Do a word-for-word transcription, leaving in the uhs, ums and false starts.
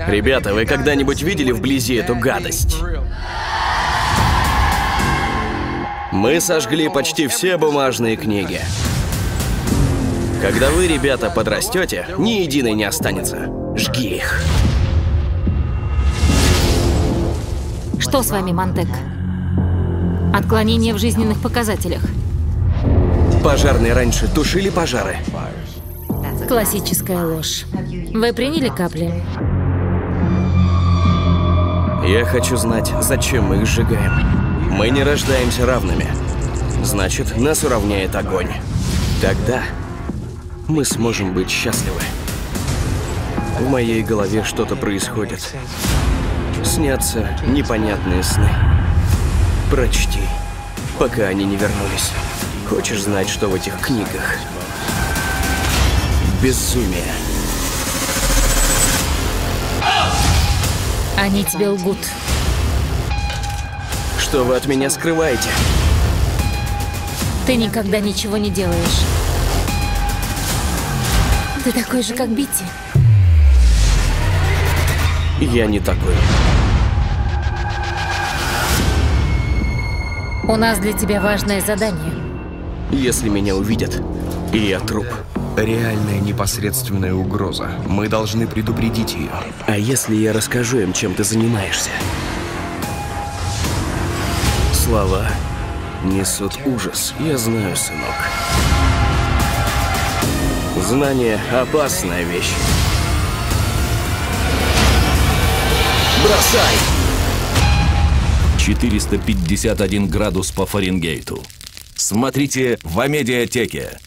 Ребята, вы когда-нибудь видели вблизи эту гадость? Мы сожгли почти все бумажные книги. Когда вы, ребята, подрастете, ни единой не останется. Жги их. Что с вами, Монтек? Отклонение в жизненных показателях. Пожарные раньше тушили пожары. Классическая ложь. Вы приняли капли? Я хочу знать, зачем мы их сжигаем. Мы не рождаемся равными. Значит, нас уравняет огонь. Тогда мы сможем быть счастливы. В моей голове что-то происходит. Снятся непонятные сны. Прочти, пока они не вернулись. Хочешь знать, что в этих книгах? Безумие. Они тебе лгут. Что вы от меня скрываете? Ты никогда ничего не делаешь. Ты такой же, как Битти. Я не такой. У нас для тебя важное задание. Если меня увидят, и я труп. Реальная непосредственная угроза. Мы должны предупредить ее. А если я расскажу им, чем ты занимаешься? Слова несут ужас, я знаю, сынок. Знание — опасная вещь. Бросай! четыреста пятьдесят один градус по Фаренгейту. Смотрите в Амедиатеке.